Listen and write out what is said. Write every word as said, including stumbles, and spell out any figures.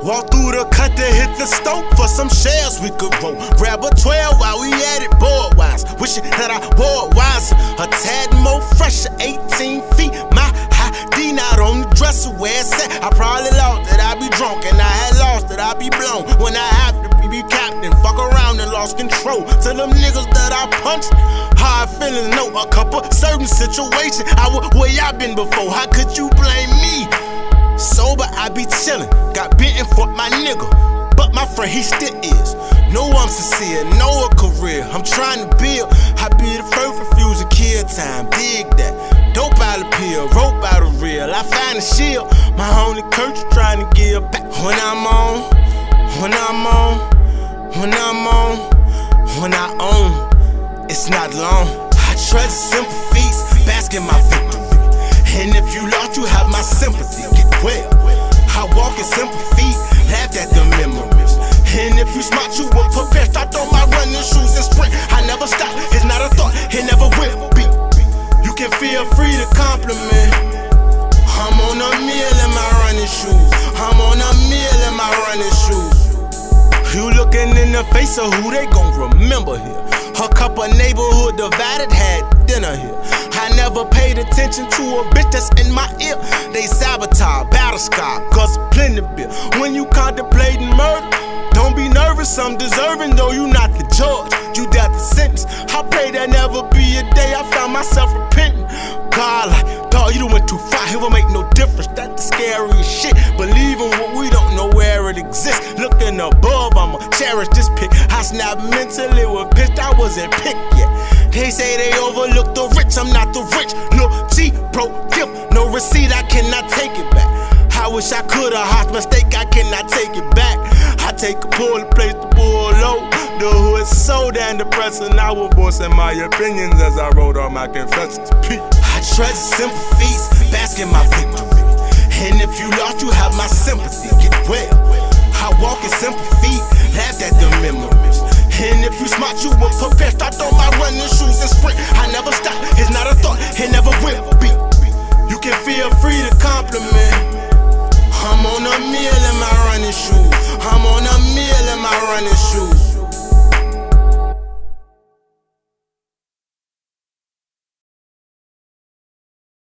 Walk through the country, hit the stove for some shells we could roll. Grab a twelve while we at it board-wise. Wishing that I wore it wise. A tad more fresher, eighteen feet. My high D not on the dresser where it's at. I probably lost that I be drunk, and I had lost that I be blown. When I have to be, be captain, fuck around and lost control. To them niggas that I punched, how I feelin' know a couple certain situations. I would where y'all been before. How could you blame me? Sober, I be chillin', got bitten for my nigga, but my friend, he still is. Know I'm sincere, know a career I'm trying to build. I be the first refuse to kill time, dig that. Dope out the pill, rope out the real. I find a shield, my only courage trying to give back. When I'm on, when I'm on, when I'm on, when I own, it's not long. I treasure simple feats, bask in my victory. And if you lost, you have my sympathy. Get well. I walk in simple feet, laugh at the memories. And if you smart, you will prepare. Start on my running shoes and sprint. I never stop, it's not a thought, it never will be. You can feel free to compliment. I'm on a meal in my running shoes. I'm on a meal in my running shoes. You looking in the face of who they gon' remember here. A couple neighborhood divided had dinner here. I never paid attention to a bitch that's in my ear. They sabotage, battle scar, cause plenty beer. When you contemplating murder, don't be nervous, I'm deserving, though you not the judge. You got the sentence. I pray there never be a day I found myself repenting. God, like, dog, you done went too far, it won't make no difference. That's the scariest shit. Believing what we don't know where it exists. Looking above, I'ma cherish this pick. I snapped mentally with pitched, I wasn't picked yet. They say they overlook the rich, I'm not the rich. Look, G, bro, gift, no receipt, I cannot take it back. I wish I could've hot mistake, I cannot take it back. I take a pull, place the bull low. The hood's so damn depressing, I was voicing my opinions as I wrote all my confessions. I treasure simple feats, bask in my victory. And if you lost, you have my sympathy. Get well. I walk in simple feet, laugh at the memories. And if you smart, you will prepare. Start on my running shoes and sprint. I never stop, it's not a thought, it never will be. You can feel free to compliment. I'm on a meal in my running shoes. I'm on a meal in my running shoes.